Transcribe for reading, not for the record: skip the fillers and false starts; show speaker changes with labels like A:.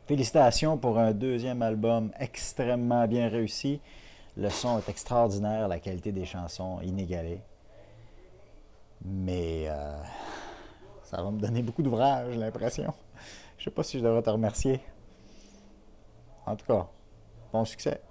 A: Félicitations pour un deuxième album extrêmement bien réussi. Le son est extraordinaire, la qualité des chansons inégalée. Mais ça va me donner beaucoup d'ouvrage, j'ai l'impression. Je sais pas si je devrais te remercier. En tout cas, bon succès.